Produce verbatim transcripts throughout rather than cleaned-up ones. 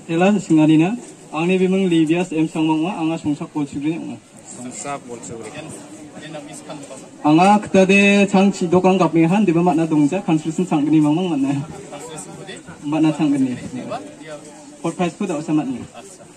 Tela singalina angni bimang Libias em sangmangwa anga songsak bolsugri anga. Songsak bolsugri. Anga ketade changchi dokang kapmi han diba makna dongja construction changgni mangmang makna. Makna changgni. For price put out sama ni.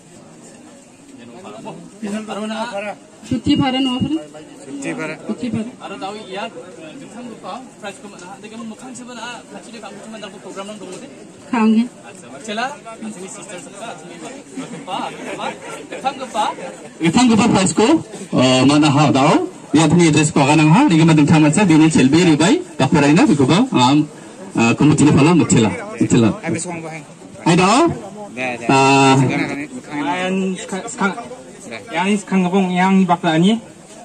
Cuti bara no bara. Cuti bara. Cuti bara. Aro tahu iya jumlah lupa price ko mana. Tapi kamu makan siapa na kacau dia kamu cuma dapat program nang dong deh. Kangge. Cela, asli sister sabta asli lupa lupa. Ketang lupa. Ketang lupa price ko mana ha dao. Dia tadi address ko akan ha. Lagi madam thang macam bini selbi ribai. Kaperai na biko ba. Am kemudian pala mutila mutila. Habis uang bahang. Hai dao. Ah. Yang sekarang, yang ini sekarang ngomong yang bakal ni.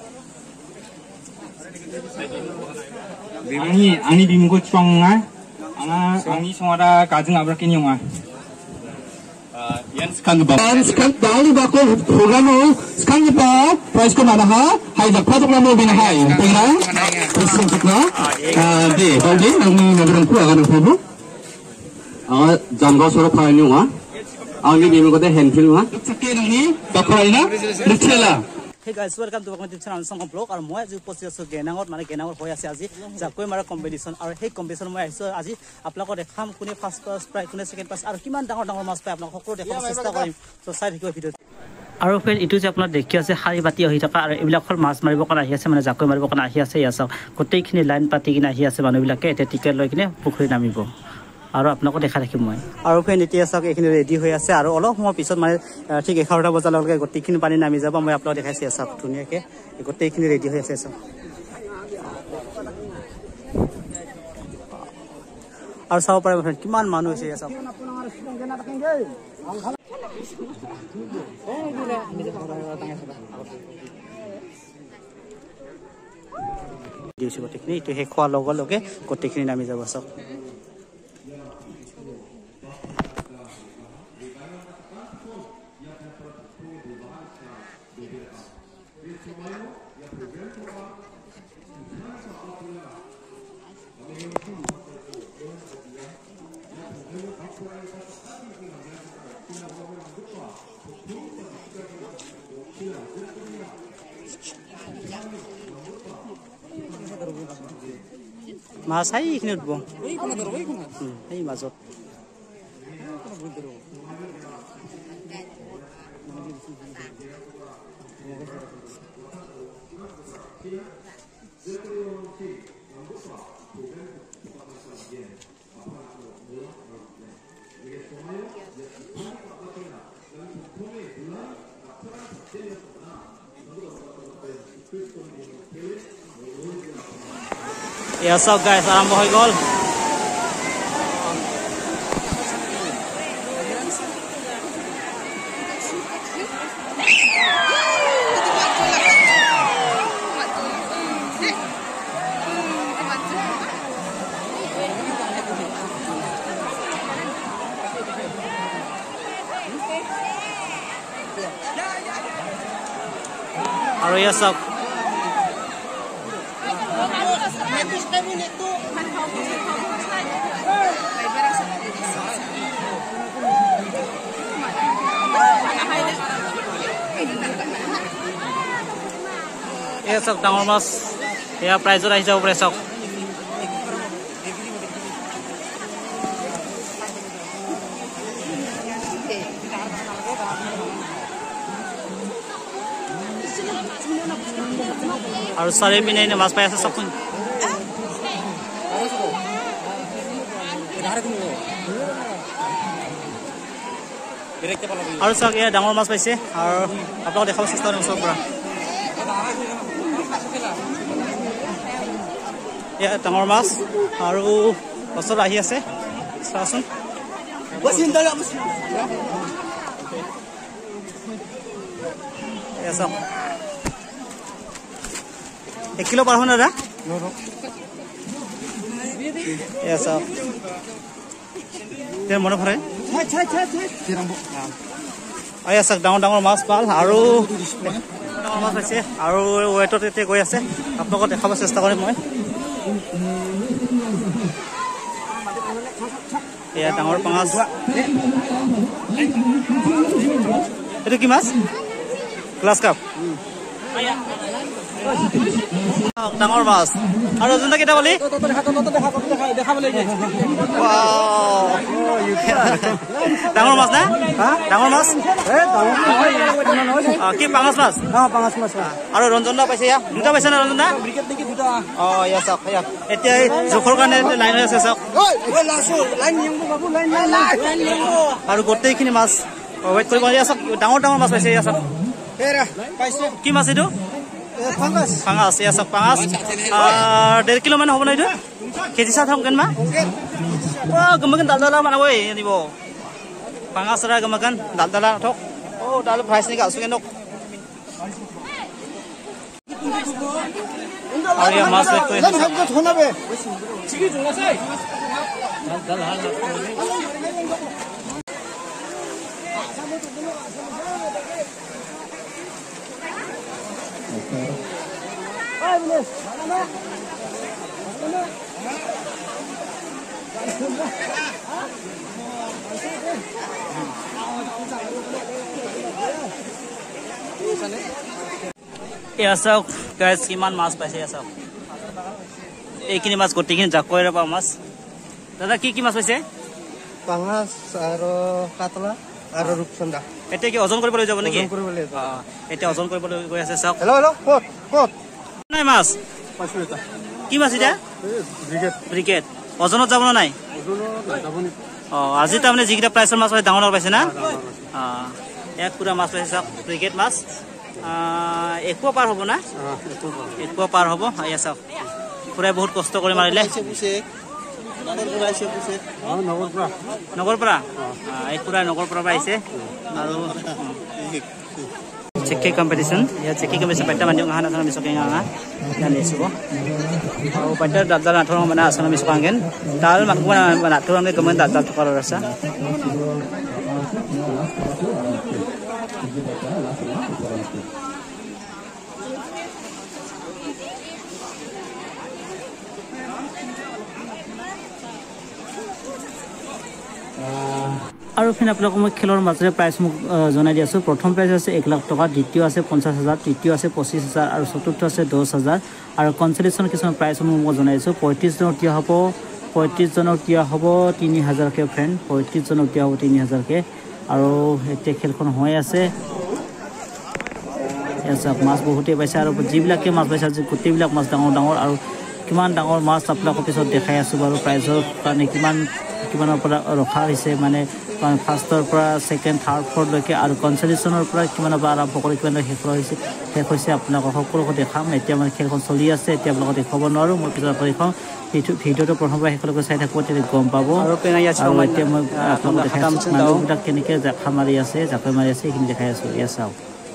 Ani ani bimgo cuangga, ana ani semua kajeng abrak ini yang Yan sekarang ba? Yan sekarang dahulu bako program o sekarang ba price ko mana ha? Hai dak produk nama bina hai. Tengah. Terus kita. Ah, di, bagi nang nang ku akan apa? Ah, jangkau surat file ni wa. Angin bimgo deh handphone wa. Sekian ni bakal na. Rutela. Hey guys, welcome to my channel Song Vlog. Aru moi aji post aso Genangot mane Genangot hoi ase aji jakoi mara competition aru hey competition moi aiso aji aplako dekham kune first prize prize kune second prize aru kiman dangor dangor mas pai aplako hokro dekham chesta korim so side hiko video aru friend itu je apna dekhi ase hari bati ahi thaka aru ebilakor mas maribo kana ahi ase mane jakoi maribo kana ahi ase yasa gotei khini line pati kina ahi ase manu bilake ete ticket loi kine pukhuri namibo আৰু আপোনাক দেখা ৰাখিম মই আৰু ফেন এতিয়া সক এখিনি ready হৈ আছে আৰু অলপ সময় পিছত মানে ঠিক এঘাৰটা বজালৈকে গটেইখিনি পানী নামি যাব মই আপোনাক দেখাইছি সব ধুনিয়াকে গটেইখিনি ৰেডি হৈ আছে সব আৰু চাও পাৰে ফ্ৰেন্ড কিমান মানুহ হৈছে সব দিছে গটেইখিনি ইটো হে খোৱা লগে লগে গটেইখিনি নামি যাব সব Mas hai ikni utbo. Ei mazot. Ya so guys, arambo hoy gol. Aru ya so ya sok dangor mas ya prize ora hijau pre sok aru sare pine ne mas pai ase sok aru sok ya dangor mas paise aru apalok dekhab chesta korim sok pura ya dangor mas aru osor ahi ase sasun ya sok एक kilo पर होना रा ya sok te mone phare aya sok dangor dangor mas pal aru dangor mas ase aru weight তে গৈ আছে আপোনাক দেখাব চেষ্টা কৰিম মই এয়া ডাঙৰ পাঙাছ এইটো কি মাছ গ্লাছ কাপ ডাঙৰ মাছ আৰু অজন্তা কেইটা বলি ডাঙৰ মাছ না ডাঙৰ মাছ কি পাঙাছ মাছ আৰু ৰঞ্জনা পাইছে ইয়া দুটা পাইছে না ৰঞ্জনা অ ইয়া চাওক ইয়া এতিয়া জোখৰ কাৰণে লাইন হৈ আছে চাওক আৰু গোটেইখিনি মাছ ৱেইট কৰিব চাওক ডাঙৰ ডাঙৰ মাছ পাইছে ইয়া চাওক কি মাছ এইটো পাঙাছ ইয়া চাওক পাঙাছ ডেৰ কিলো মান হ'ব না এইটো কেজি চাহ থাকক কেনমা অ গমগন দালদালা মানাবই আনিব পাঙাছ ৰা গমগন দালদালা থক ও দাল প্ৰাইচ নিকা আছো কেনক আৰু ইয়া মাছ ৱেট কৰি এয়া চাওক গাইজ কিমান মাছ পাইছে এয়া চাওক এইখিনি মাছ গোটেইখিনি জাকৈৰে পাওঁ মাছ দাদা কি কি মাছ পাইছে পাঙাছ আৰু কাতলা আৰু ৰূপচন্দা এতিয়া কি ওজন কৰিবলৈ যাব নেকি এতিয়া ওজন কৰিবলৈ গৈ আছে চাওক হেল্ল' হেল্ল' ক'ত ক'ত নাই মাছ কি মাছ এতিয়া ব্ৰিকেট ওজনত যাব নাই অ আজি তাৰমানে যিকেইটা প্ৰাইচৰ মাছ হয় ডাঙৰ ডাঙৰ পাইছে না অ এক পুৰা মাছ পাইছে চাওক ব্ৰিকেট মাছ একো পাৰ হ'ব না একো পাৰ হ'ব এয়া চাওক পুৰাই বহুত কষ্ট কৰি মাৰিলে নগৰ পৰা এই পুৰা নগৰ পৰা আহিছে আৰু চেকি কম্পিটিশ্যন ইয়া চেকি কম্পিটিশ্যন পাইটা মানি অহা নাথানো মিছকে অহা জানিছোঁ আৰু পাইটা দাদা নাথৰ মানে আছনা মিছক আংগেন দাল মানুহ নাথৰ আংগে গমন দাদা থকাৰ ৰাস্তা আৰু ফিন আপোনালোকক মই খেলৰ মাজৰে প্ৰাইজ মোক জনাই দি আছোঁ প্ৰথম প্ৰাইজ আছে এক লাখ টকা দ্বিতীয় আছে পঞ্চাছ হাজাৰ তৃতীয় আছে পঁচিছ হাজাৰ আৰু চতুৰ্থ আছে দহ হাজাৰ আৰু কনচলেশ্যন কিছুমান প্ৰাইজসমূহ মই জনাই দিছোঁ পঁয়ত্ৰিছজনক দিয়া হ'ব পঁয়ত্ৰিছজনক দিয়া হ'ব তিনি হাজাৰকৈ ফ্ৰেণ্ড পঁয়ত্ৰিছজনক দিয়া হ'ব তিনি হাজাৰকৈ আৰু এতিয়া খেলখন হৈ আছে চাওক মাছ বহুতেই পাইছে আৰু যিবিলাকে মাছ পাইছে আজি গোটেইবিলাক মাছ ডাঙৰ ডাঙৰ আৰু কিমান ডাঙৰ মাছ আপোনালোকৰ পিছত দেখাই আছোঁ বাৰু প্ৰাইজৰ কাৰণে কিমান কিমানৰ পৰা ৰখা হৈছে মানে ফাৰ্ষ্টৰ পৰা ছেকেণ্ড থাৰ্ড ফ'ৰ্থলৈকে আৰু কনচলেশ্যনৰ পৰা কিমানৰ পৰা আৰম্ভ কৰি কিমানৰ শেষ হৈছে শেষ হৈছে আপোনালোকক সকলোকে দেখাম এতিয়া মানে খেলখন চলি আছে এতিয়া আপোনালোকক দেখুৱাব নোৱাৰোঁ মই পিছত দেখাওঁ ভিডিঅ'টো প্ৰথমৰ পৰা শেষলৈকে চাই থাকোঁ তেতিয়া গম পাব আৰু এতিয়া মই আপোনালোকক দেখাই আছোঁ মানুহবিলাক কেনেকৈ জাখা মাৰি আছে জাকৈ মাৰি আছে সেইখিনি দেখাই আছোঁ এয়া চাওক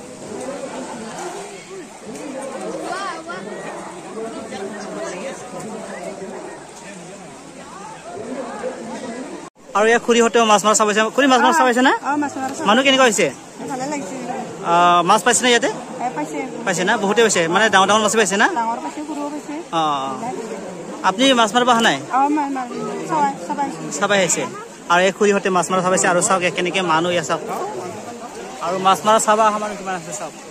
আৰু ইয়াৰ খুৰীহঁতেও মাছ মাছ চাবাইছে খুৰী মাছ মাছ চাবাইছে না মানুহ কেনেকুৱা হৈছে মাছ পাইছে না ইয়াতে পাইছে না বহুতে পাইছে মানে ডাঙৰ ডাঙৰ মাছ পাইছে না অঁ আপুনি মাছ মাৰিব অহা নাই চাবাই আহিছে আৰু এই খুৰীহঁতে মাছ মাৰা চাবাইছে আৰু চাওক কেনেকৈ মানুহ ইয়াত চাওক আৰু মাছ মাৰা চাবা অহা মানুহ কিমান আছে চাওক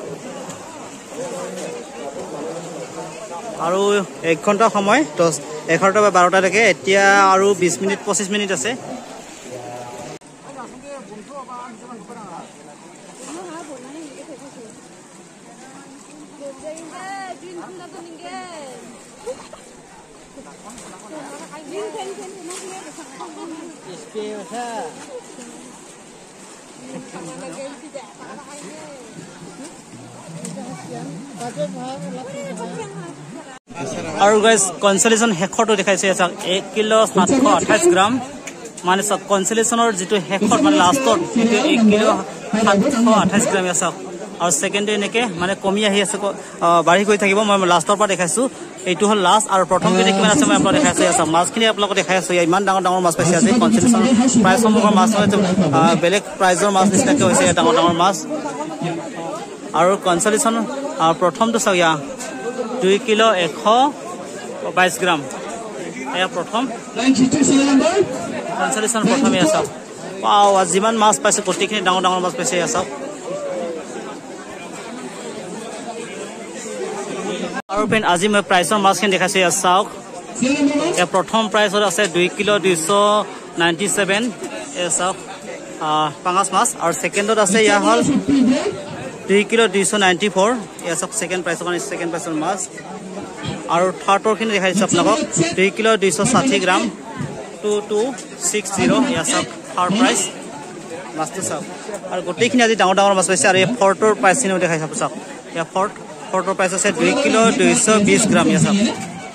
আৰু এক ঘণ্টা সময় দহ এঘাৰটা বা বাৰটালৈকে এতিয়া আৰু বিছ মিনিট পঁচিছ মিনিট আছে আৰু গাইজ কনচলেশ্যন শেষৰটো দেখাইছে চাওক এক কিলো সাতশ আঠাইছ গ্ৰাম মানে চাওক কনচলেশ্যনৰ যিটো শেষত মানে লাষ্টত সেইটো এক কিলো সাতশ আঠাইছ গ্ৰাম চাওক আৰু ছেকেণ্ডটো এনেকৈ মানে কমি আহি আছে বাঢ়ি গৈ থাকিব মই লাষ্টৰ পৰা দেখাইছোঁ এইটো হ'ল লাষ্ট আৰু প্ৰথমখিনি কিমান আছে মই আপোনালোকক দেখাইছোঁ চাওক মাছখিনি আপোনালোকক দেখাই আছোঁ ইমান ডাঙৰ ডাঙৰ মাছ পাইছে আজি কনচলেশ্যনৰ প্ৰাইজসমূহৰ মাছ মানে বেলেগ প্ৰাইজৰ মাছ নিচিনাকৈ হৈছে ডাঙৰ ডাঙৰ মাছ আৰু কনচলেশ্যন প্ৰথমটো চাওক ইয়া দুই কিলো এশ বাইছ গ্ৰাম এয়া প্ৰথম কনসোলেশন প্ৰথমে আছে ওয়াও যিমান মাছ পাইছে গোটেইখিনি ডাঙৰ ডাঙৰ মাছ পাইছে আছে আৰু ফ্ৰেণ্ড আজি মই প্ৰাইচৰ মাছখিনি দেখাইছো ইয়াত চাওক এ প্ৰথম প্ৰাইচৰ আছে দুই কিলো দুইশ নাইণ্টি ছেভেন এ চাওক পাঙাছ মাছ আৰু সেকেন্ডত আছে ইয়া হল দুই কিলো দুইশ নাইণ্টি ফ'ৰ এয়া চাওক সেকেন্ড প্ৰাইচৰ মানে সেকেন্ড প্ৰাইচৰ মাছ আৰু থাৰ্ডৰখিনি দেখাইছো আপোনালোকক দুই কিলো দুইশ ষাঠি gram two two six zero' এয়া চাওক থাৰ্ড প্ৰাইচ মাছটো চাওক আৰু গোটেইখিনি আজি ডাঙৰ ডাঙৰ মাছ পাইছে আৰু এই ফ'ৰটোৰ প্ৰাইচখিনিও দেখাইছে চাওক এয়া ফ'ৰ্থ ফ'ৰটোৰ প্ৰাইচ আছে দুই কিলো দুইশ বিশ গ্ৰাম এয়া চাওক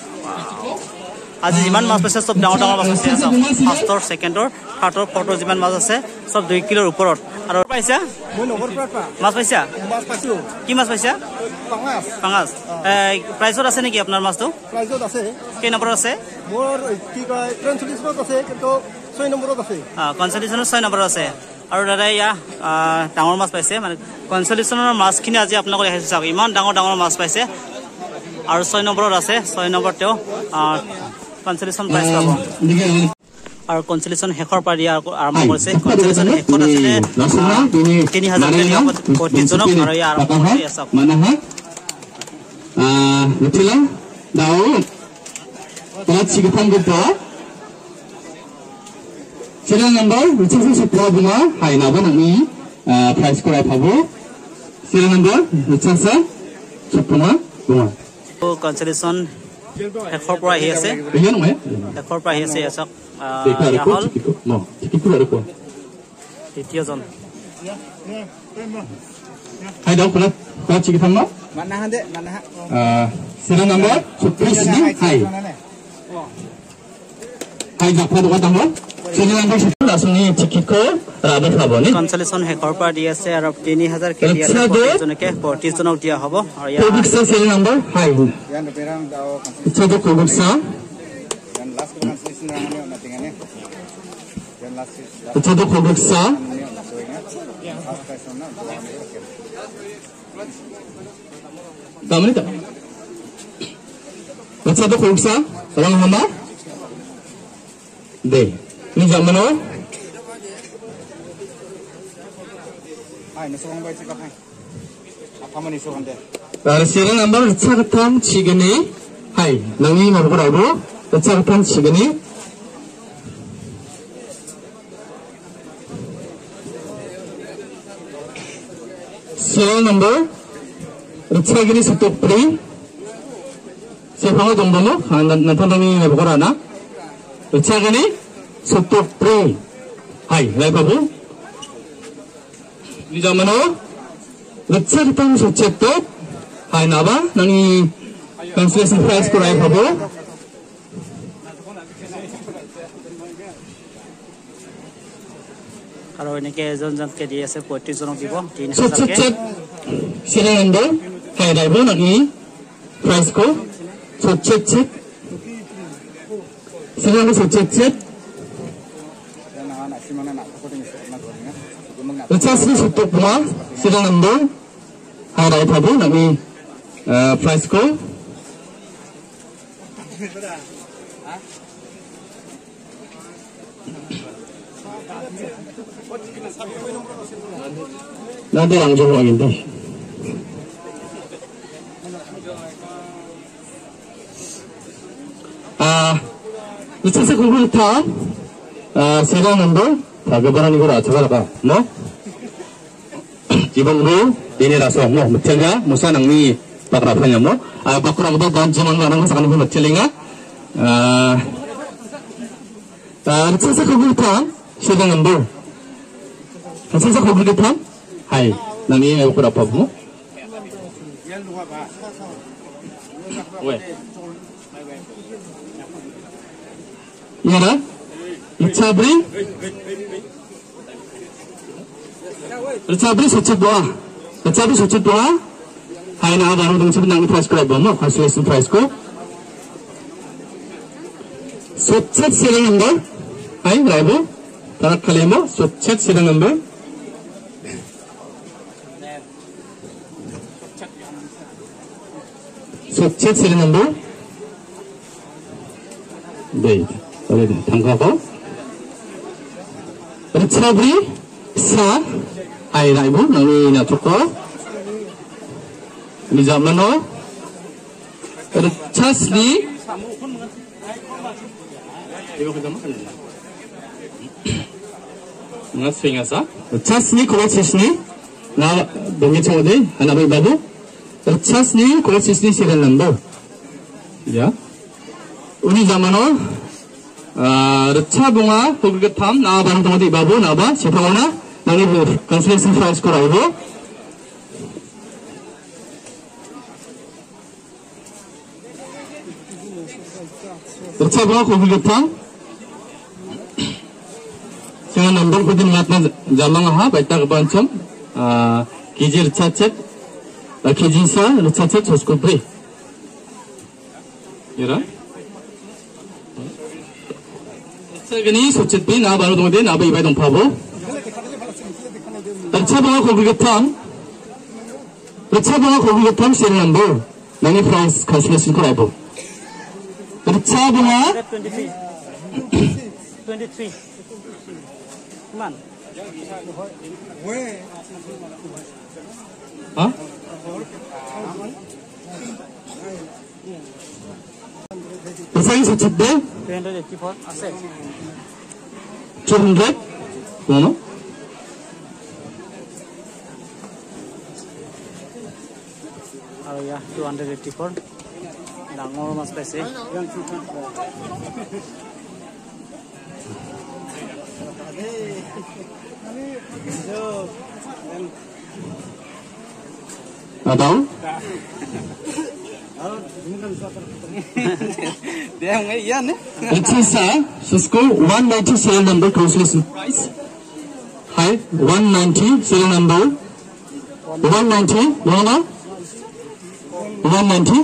আজি যিমান মাছ পাইছে চব ডাঙৰ ডাঙৰ মাছ পাইছে চাওক ফাৰ্ষ্টৰ ছেকেণ্ডৰ থাৰ্ডৰ ফ'ৰটোৰ যিমান মাছ আছে চব দুই কিলোৰ ওপৰত আৰু পাইছা মাছ পাইছা কি মাছ পাইছা পাঙাছ প্ৰাইচত আছে নেকি আপোনাৰ মাছটো প্ৰাইজত আছে কেই নম্বৰত আছে মোৰ কি কয় ট্ৰেন্সলেশনত আছে কিন্তু ছয় নম্বৰত আছে কনসোলেশনৰ ছয় নম্বৰত আছে আৰু দাদা ইয়া ডাঙৰ মাছ পাইছে মানে কনসোলেশনৰ মাছখিনি আজি আপোনালোকক দেখাইছো চাওক ইমান ডাঙৰ ডাঙৰ মাছ পাইছে আৰু ছয় নম্বৰত আছে ছয় নম্বৰ তেওঁ কনসোলেশন প্ৰাইচ পাব আৰু কনসোলেশন শেষৰ পৰা দিয়া আৰম্ভ কৰিছে কনসোলেশন শেষত আছে তিনি হাজাৰ পঁয়ত্ৰিশ জনক আৰু ইয়াৰ আৰম্ভ কৰি আছে mana ha ah betul lah dau telah sigitan gitu serial number which is sepuluh bunga hai naba nami price ko ai phabu serial number which is sepuluh bunga consolation শেষৰ পৰা আহি আছে iya no eh শেষৰ পৰা আহি আছে এসক হল no tikiku ada ko তৃতীয়জন hai dau pula telah sigitan no Mana hande, mana ha. ah serial number sepuluh sini hai hai dak pada kata mo serial number sepuluh langsung ni tiket ko rabat habo ni consolation শেষৰ পৰা দি আছে আৰু তিনি হাজাৰ কে দিয়া আছে প্ৰতিজনকে পঁয়ত্ৰিশ জনক দিয়া হ'ব আৰু ইয়াৰ Koguksa serial number hai Yan berang dao itu tu koguksa yan last translation rangan ni natingan ni. Yan last itu tu koguksa ni na so ingat. Half price na dua ni okay. Kamu tak? Itu tu koguksa orang hamba deh ni zaman mana Hai, nasukang ba sikap hai. Apa man isukan de? Dari serial number caketan cigani, hai, nangi mau berapa? Caketan cigani. Serial number cigani satu pri. Siapa yang tunggu mo? Nanti nanti mau berapa na? Cigani satu pri. Hai, lagi apa? Di zaman mana? Recaritan socetto, hai naba, nangi translation price ko rai habo. আৰু এনেকে এজন জনকে দি আছে পঁয়ত্ৰিশ জনক দিব তিনি হাজাৰ কে Socet serial number, hai rai bo nangi price ko socet serial number socet Yan na na si mana na ko din na ko ni. recasi satu bunga serial number, hai rai habo nangi price ko. Nanti langsung lagi deh. Ah, itu saya kumpul tak? Ah, serial number, bagaimana nih gua coba apa? No? Jibangru, ini rasa mo, betul musa nangni bakrapanya mo. Ah, bakrap itu dan zaman orang sekarang pun betul enggak? Ah, ah, itu saya kumpul tak? Serial number. Itu saya kumpul tak? Hai, nangni bakrapa mo? Yan luha ba? Weh. Iya na? Recabri? Recabri socet doa. Recabri socet doa. Hai na baru dong sebenarnya price ko ba mo? Cancellation price ko. Socet serial number. Hai, raibo. Tarak kali mo socet serial number. Socet serial number. Baik. Boleh dah, tangkap kau. Rechabri sa ay raibu nangi natoko. Ni zamano. Rechasni mga swing asa. Rechasni kolosisni na dongi chode hanabai babu. Rechasni kolosisni serial number. Ya. Uni zamano Recha bunga pagkatam na barang tungod ibabu na ba siya na nangi cancellation price ko raibu. Recha bunga pagkatam siya number ko din matna jamang ha baita kabancam kiji recha chat kiji sa recha chat hosko pre. Yara gani sochit pi na baru dong de na bai bai dong phabo recha bunga pagkatam recha bunga pagkatam serial number nangi price cancellation ko raibu. Recha bunga twenty-three. twenty-three. Come on. Huh? Persaing sochit de two hundred eighty-four. Ase. two hundred no Oh yeah, two hundred eighty-four. Dangor mas paise. Adau Dia ngai iya ne. It is a Cisco one ninety serial number cancellation price. Hi, one ninety serial number. one ninety, no no. one ninety.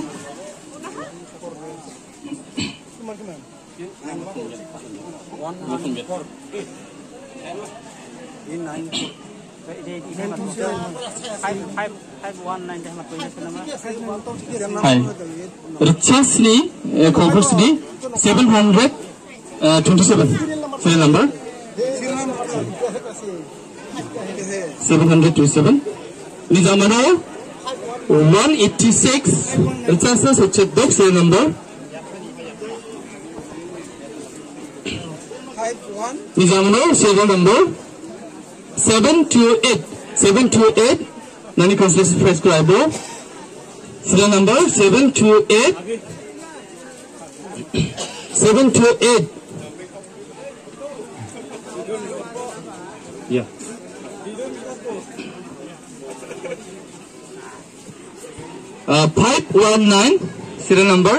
Five five five one nine dah matui nama. Hi. Richasni conversely seven hundred twenty-seven serial number. seven hundred twenty-seven. Nizamano one eighty-six. Richasa sochet dog serial number. Nizamano serial number seven two eight. seven two eight. Nani cancellation price ko aibo. Serial number seven two eight. seven two eight. Yeah. Uh, five one nine serial number.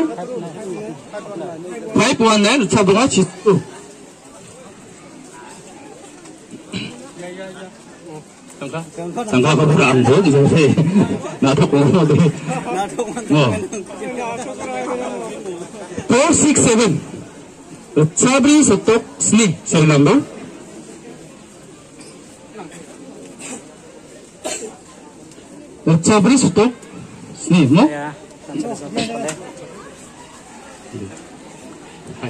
five one nine Rechabunga Chistu. Sangka, sangka apa pun ambo di sana. Natak mana tu? Oh. Four six seven. Rechabri Sotok Sni serial number. Rechabri Sotok Sni, no? Ya. Hai.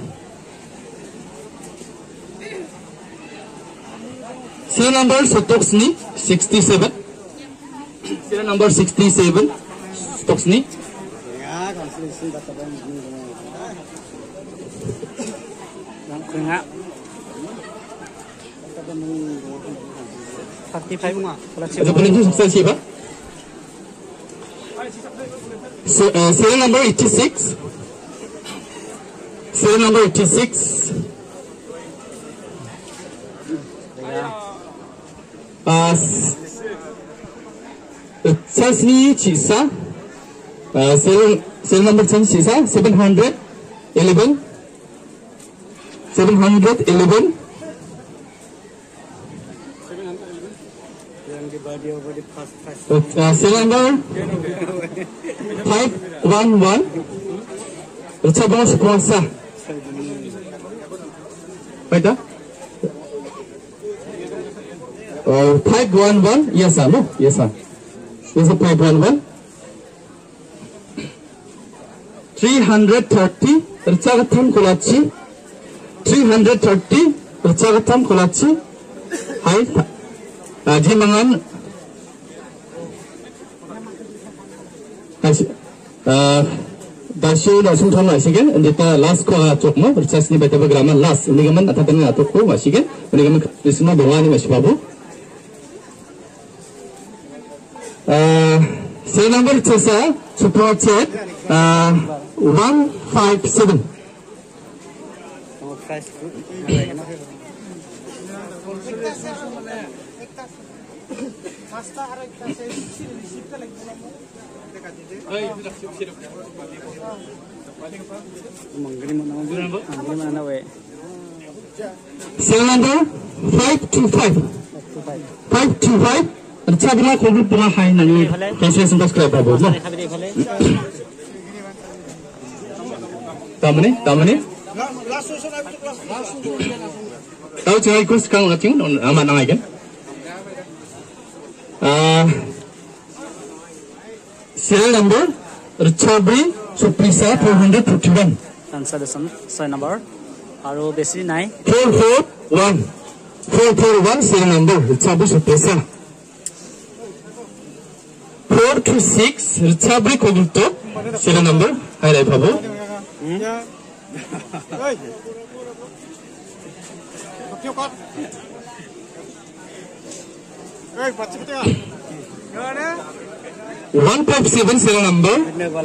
Serial number Sotoksni sixty-seven. Serial number sixty-seven. Sotoksni. Thirty-five. Ada penunjuk sukses siapa? So, uh, serial number eighty-six. Serial number eighty-six. Uh, Chasni Chisa. Uh, serial, serial number ten Chisa. seven hundred eleven. seven hundred eleven. Uh, serial number five one one. Rechabunga Sukwasa. Baik tak? Uh, five one one. Yes sir, no? Yes sir. Yes sir, five one one. three hundred thirty. Rechabunga Kulachi. three hundred thirty. Rcagetam kolachi hai jimangan dashi langsung thon masigen ndita last ko chokmo rchas ni baita grammar last ndigaman atapan atoko masigen ndigaman krisma bawani masibabu Serial number Chesa support check uh, one five seven. Serial number five two five. Five two five. Rcabila kogul pura hai nani translation subscribe babu no. Tamane tamane. Tahu cakap ikut sekarang lagi pun aman aman kan? Serial number Rcabri Suprisa four hundred fifty one. Cancellation sign number. Aru besi nai. Four four one. Four four one serial number Rcabri Suprisa. Four two six Rcabri Kogulto serial number. Hai rai babu. One five seven serial number.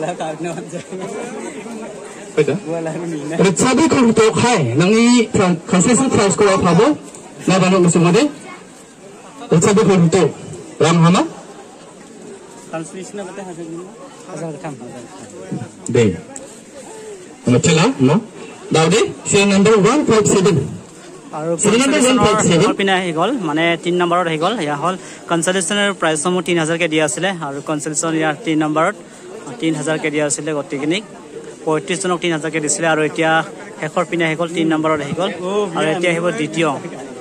Rcabri Kogulto hai nangi translation price ko babu. Na bano musumade. Rcabri Kogulto ram hama. Translation apa tu? Asal kam. Deh. Macam no. Dawde serial number one five seven. আৰু কনসালেশনৰ পিনা হে গল মানে তিন নম্বৰত হে গল ইয়া হল কনসালেশনৰ price Somu তিন হাজাৰ কে দিয়া আছিল আৰু কনসালেশন ইয়াৰ তিন নম্বৰত তিন হাজাৰ কে দিয়া আছিল গতিকেনিক পঁয়ত্ৰিশ জনক তিন হাজাৰ কে দিছিল আৰু এতিয়া হেকৰ পিনা হে গল তিন নম্বৰত হে গল আৰু এতিয়া হেব দ্বিতীয়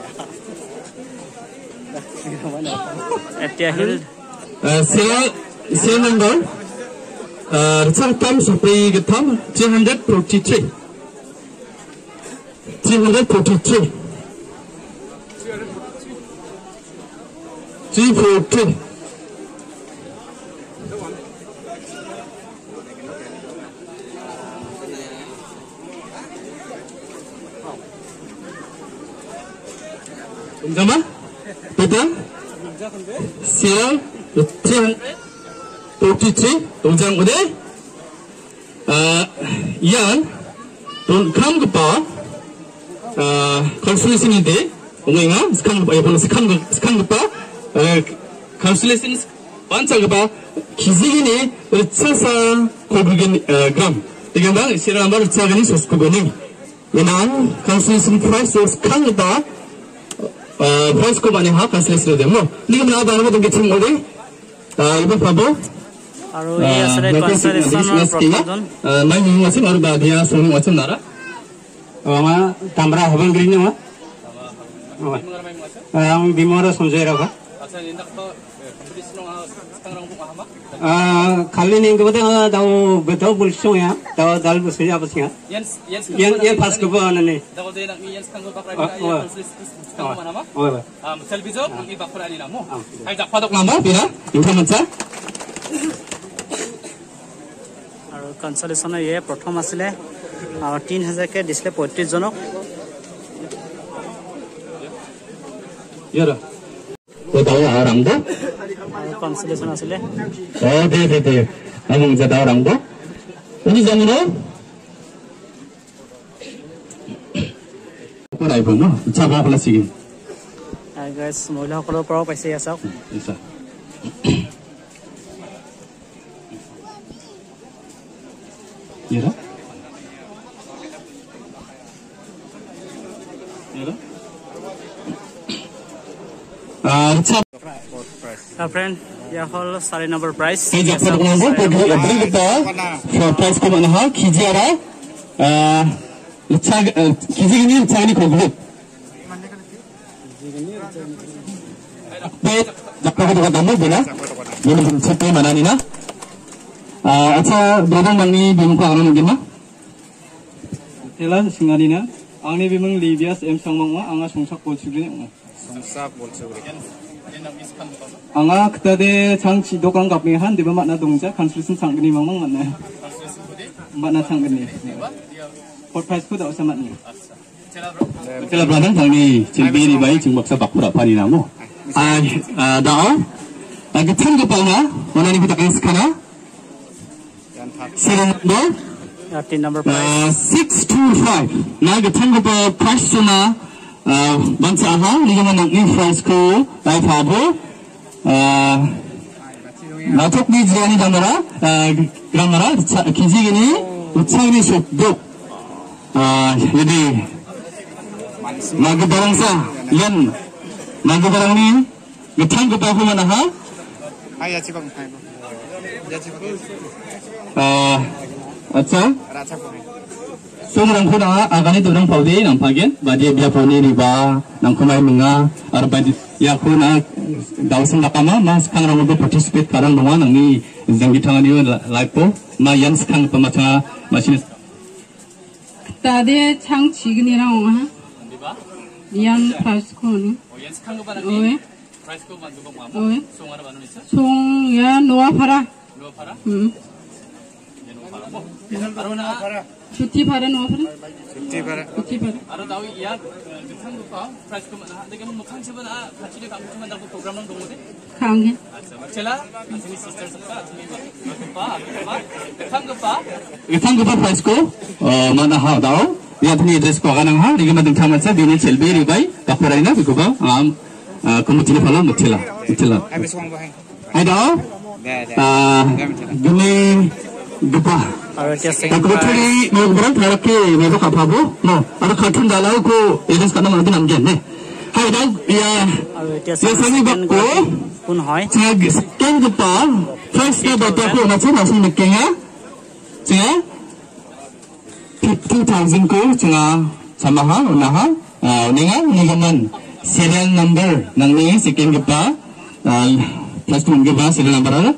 এতিয়া হিল serial serial number Rcabtam Suprigatam three hundred forty-three. three hundred forty-three. three forty. Undama? Betul? Serial three hundred forty-three. Tunjang udah? Yang Kam kepa constellation ini, orang ingat sekarang apa? Yang sekarang sekarang kepa constellation pancang kepa kisi ini bercasa kogulgen gram. Dengan bang serial number bercasa ini sos kogulgen. Yang constellation price sekarang kepa price ko mana ha constellation demo. Dengan mana bang apa tu kita cakap ibu Prabu. আৰু এই আছে কনসালেশনৰ প্ৰথমজন মই নি আছে আৰু বাদিয়া সনি আছে নাৰা আমা তামৰা হবন গ্রিন মা আম বিমর সঞ্জয় রাখা আচ্ছা ইন্দাক তো কম্পিটিশন স্থানরং হামা আ খালি নি গবতে দাও বেতাও বলছয়া দাও দাল বসে যাবছিয়া Jens Jens yen yen pas ko banane daw de nak Jens kan go bakra ya konsisten mana ma oi um selbizo ngi bakra ni namo hai jak padok nama pira inta mancha আৰু কনসালেশনৰ ইয়ে প্ৰথম আছিল আৰু তিন হাজাৰ কে দিছিলে পঁয়ত্ৰিশ জনক yara to daw arang do আৰু কনসালেশন আছিল oh de de de among ja daw arang do ini jangan apa ibu no coba kelas ini আৰু গাইস মহিলাসকলৰ পৰাও পাইছে আছক bisa yara yara ah our friend ya hol sari number price Saya dapat mengambil pergi beri kita price ko mana ha kiji ara ah lecag kiji ini lecag ni koglu baik dapat kita tambah bila ini sampai mana ni na ah acha berapa mani bimko aran mungkin mah Telah singalina आंनि बिमुं लिबियास M सांमांआ आंहा संसाक बलसुग्रिनि उङा संसाक बलसुग्रि आंहा खोथादे सांची दखान गाबनि हान देबा माना दंजा कान्सुलेसन सांगनि मांमां माना माना सांगनि फर प्राइस को दावसा मानि Kila brother tangni cilbiri bai jing baksa bakura pani namo. Ai dao. Agi tang ke pauna, mana ni kita kena skana. Serial number tin number price six two five. Na agi tang ke pa price cuma bangsa aha, ni kena nak ni price ko lai fabo. Natok ni jani damara, gramara, kiji gini, ucang ni sok dok. Jadi Naga barang sa, yan. Naga barang ni, getang ke pahu mana ha? Hai ya cibang, hai. Ya cibang. Ah, acha. Racha ko. Sumrang ko na agani tu orang paudi nampagen, badi biar paudi ni ba, nangkumai menga, arbadi ya ko na dawsan dakama, mas kang orang tu participate karang doa nangi zangi tangan ni live po, ma yan sekang pemacang masinis. Tadi cang cigini orang ha. Yan price ko ni. Yan sekarang kepada Oe. ni. Price ko bantu kau mamu. Oe. Song ada mana ni sah? Song ya noa para. Dua para. Hmm. Yan dua para. Oh, yan baru na. Cuti para noa para. Cuti para. Cuti para. Ada tahu ya, getang ko pa. Price ko mana? Ada kamu makan siapa na? Kacau dia kamu cuma dapat program nang dong deh. Kangge. Acha, macela. Asini sister sebab asini pa, pa. Getang ko pa. Getang ke pa price ko, mana ha dao. Dia punya address ko akan ha, dia kena tentang macam bini cilbiri bai, kapur aina, begitu ba? Am, kamu tidak pala, mutila, mutila. Hai besong bahai. Hai dao. Dah, dah. Ah, gini, gepa. আৰু এতিয়া Aku second betul price ni, mau berang terhadap ke, mau buka apa bu? No, ada kartun dalau ko, address kana mana binam jen, ne? Hai dao, ya, আৰু এতিয়া ya sami second bakko. কোন হয় Cak, sekian gepa, first ke bapa ko, macam macam nekengnya, cak. fifty thousand ko cunga sama ha unaha ninga ningaman serial number nang ni second gepa plus two gepa serial number ala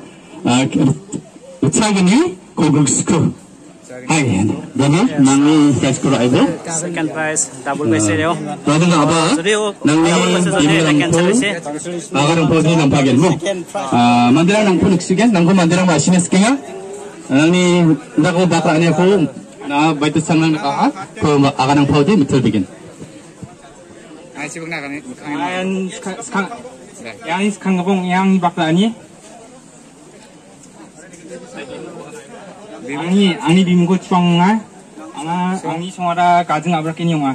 utsagani ko guksko hai dana nang ni price ko aibo second price double paise reo dana na aba যদিও nang ni double paise যদি এটা cancel হৈছে agar ang podi nang pagen mo mandirang nang punik sigen nang ko mandirang machine skinga nang ni ndako baka ani ko na baita sanang nakaha ko akan ang paudi mitul bikin. Hai cibang nak ni. yang sekarang yang sekarang gabung yang bakla ni ani ani bimgo chuanga anga ani songara kajing abrakini unga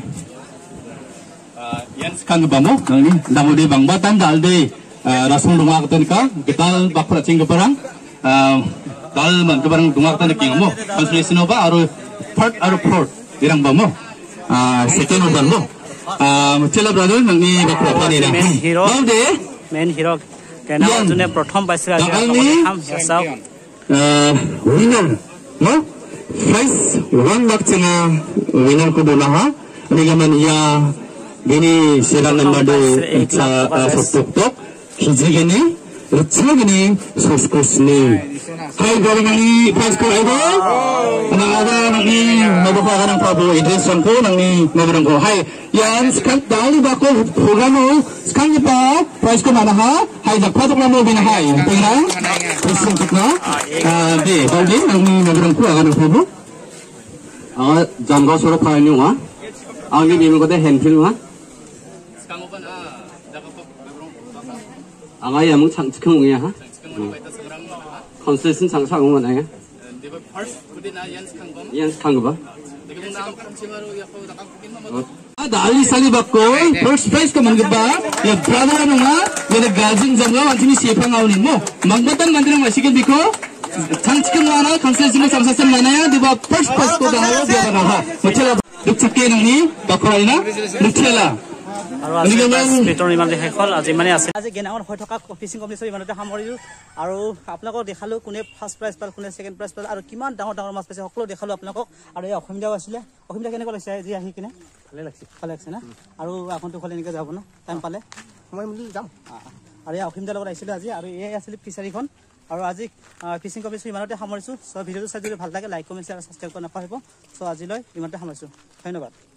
Yan sekarang bamo nang ni ndamu de bangba tan dal de rasung dunga katon ka gital bakra cing keparang dal man keparang dunga katon king mo translation ba aru part aru port dirang bamo second one mo mutila brother nang ni bakra pani na main hero now de main hero কেনা জনে প্ৰথম পাইছিল আজি কাম চাও winner no price one lakh cina winner ko dona ha ni gaman ya gini serial number de sok tok kiji gini rutsa gini soskos ni hai garing ni price ko aibo na ada nang mabuka ka ng pabo address ko nang ni mabarang ko hai yan sekarang dali ba ko hugano sekarang pa price ko mana ha hai dak patok na mo binahay tingnan present na di baldi nang ni mabarang ko akan ng pabo ah janggo soro kaya niyo ha ang ni biming ko de handful ha Sekarang apa na? Dapat pa program pa. ang ay among chang chikang ya ha Sekarang baita sekarang mana? constellation chang chang mo na ya Di ba first kundi na yan sekarang ba? yan sekarang ba Dagi mo na makan siapa ro ya ko nakakukin mo. ada ali sali bakko first prize ka man ba ya brother ano nga ya gazing jamga antini sepa ngawni mo mangbatan mandirang masigil biko changchikang mana constellation mo samsasam mana ya di ba first prize ko dahayo dia na ha mutila dukchake nang ni bakoraina mutila আৰু আজি পেটৰ ইমান দেখাই খল আজি মানে আছে আজি গেনাঙৰ হৈ থকা ফিচিং কম্পিটিশ্যন ইমানতে সামৰিলো আৰু আপোনালোকক দেখালো কোনে ফাৰ্ষ্ট প্ৰাইজ পাল কোনে সেকেন্ড প্ৰাইজ পাল আৰু কিমান ডাঙৰ ডাঙৰ মাছ পাইছে সকলো দেখালো আপোনালোকক আৰু এই অসমীয়াও আছিলে অসমীয়া কেনেকুৱা লাগিছে আজি আহি কিনে ভালে লাগিছে ভালে লাগিছে না আৰু আগন্তুক হ'লে এনেকৈ যাব না টাইম পালে সময় মিলি যাম আৰু এই অসমীয়াৰ লগত আহিছিলে আজি আৰু এই আছিলে ফিচাৰীখন আৰু আজি ফিচিং কম্পিটিশ্যন ইমানতে সামৰিছো চ' ভিডিঅ'টো চাই যদি ভাল লাগে লাইক কমেণ্ট শ্বেয়াৰ ছাবস্ক্ৰাইব কৰি নাপাহৰিব চ' আজিলৈ ইমানতে সামৰিছো ধন্যবাদ